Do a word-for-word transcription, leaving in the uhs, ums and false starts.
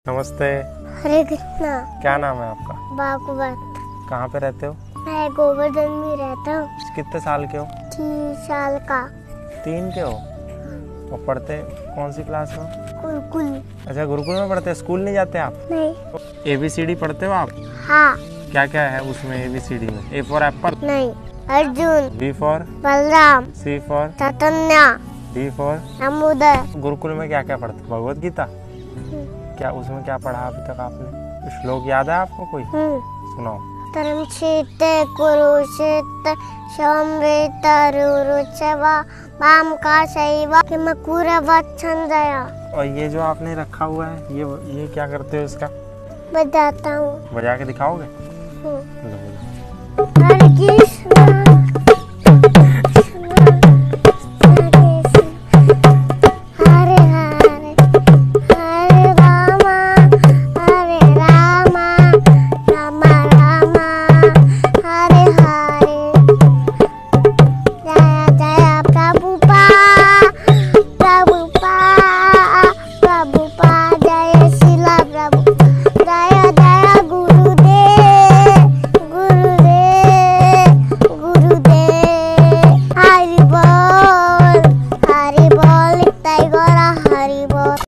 नमस्ते। हरे कृष्णा। क्या नाम है आपका? भागवत। कहाँ पे रहते हो? मैं गोवर्धन में रहता हूँ। कितने साल के हो? तीन साल का। तीन के हो? और पढ़ते कौन सी क्लास में? गुरुकुल। अच्छा, गुरुकुल में पढ़ते हैं, स्कूल नहीं जाते आप? नहीं। ए बी सी डी पढ़ते हो आप? हाँ। क्या क्या है उसमें ए बी सी डी में? A for apple? नहीं। Arjun. B for Balram. C for Chaitanya. D for समुद्र। गुरुकुल में क्या क्या पढ़ते? भगवत गीता? क्या उसमें क्या पढ़ा अभी तक आपने? श्लोक याद है आपको कोई? सुनाओ। धर्म क्षेत्र कुरुक्षेत्र समवेत रुरुचवा वाम का शैवा किमकुरवच्छन्दया। और ये जो आपने रखा हुआ है, ये ये क्या करते हो इसका? बताता हूँ। बजा के दिखाओगे? हरे कृष्ण।